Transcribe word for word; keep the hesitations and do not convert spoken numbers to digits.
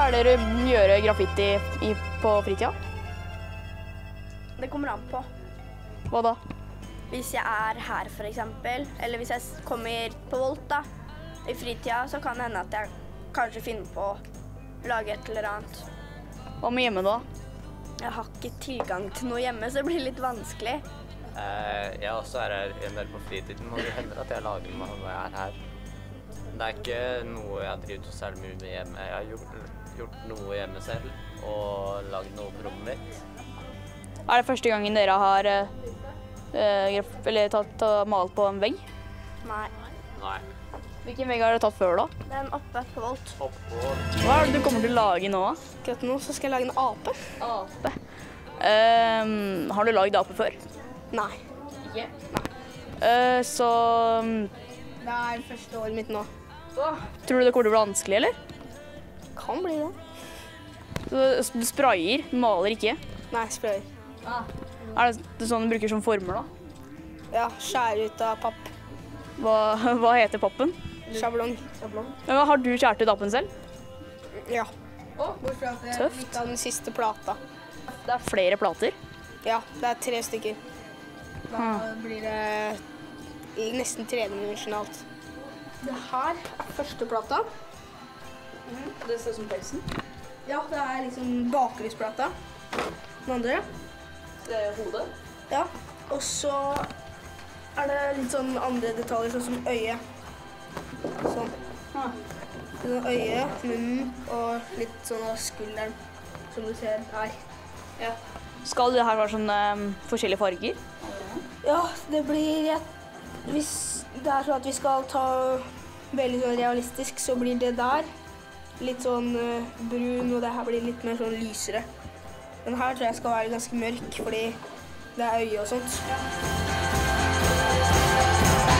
pleier dere å gjøre graffiti i, på fritida? Det kommer an på. Hva da? Hvis jeg er her for eksempel, eller hvis jeg kommer på Volt da, i fritida, så kan det hende at jeg kanskje finner på å lage et eller annet. Hva med hjemme da? Jeg har ikke tilgang til noe hjemme, så det blir litt vanskelig. Eh, jeg også er her en del på fritiden, og det hender at jeg lager noe når jeg er her. Det er ikke noe jeg driver så særlig mye med hjemme. Jeg har gjort, gjort noe hjemme selv, og lagd noe på rommet mitt. Er det første gangen dere har uh, eller tatt, tatt, malt på en vegg? Nei. Nei. Hvilken vegg har dere tatt før da? Den oppe på Volt. Oppå. Hva er det du kommer til å lage nå? Akkurat nå så skal jeg lage en ape. Ape. Um, har du lagd ape før? Nei. Ikke? Nei. Uh, så... Det er første året mitt nå. Tror du det kommer til å bli vanskelig, eller? Kan bli det. Så du sprayer, maler ikke? Nei, sprayer. Ah. Er det sånn du bruker som former da? Ja, skjære ut av papp. Hva, hva heter pappen? Sjablong. Men har du skjært ut apen selv? Ja. Tøft. Litt av den siste plata. Det er flere plater? Ja, det er tre stykker. Da Hmm. blir det nesten tredimensjonalt. Det her er første plata. Mm. Det ser ut som pelsen? Ja, det er liksom bakrysplata. Den andre. Det er hodet? Ja, og så er det litt sånn andre detaljer, sånn som øye. Sånn. Ah. Sånn øye, munnen og litt sånn av skulderen, som du ser her. Ja. Skal det her være sånn um, forskjellige farger? Ja, det blir ja, hvis det er sånn at vi skal ta veldig sånn realistisk, så blir det der litt sånn uh, brun, og det her blir litt mer sånn lysere. Den her tror jeg skal være ganske mørk, fordi det er øye og sånt. Ja.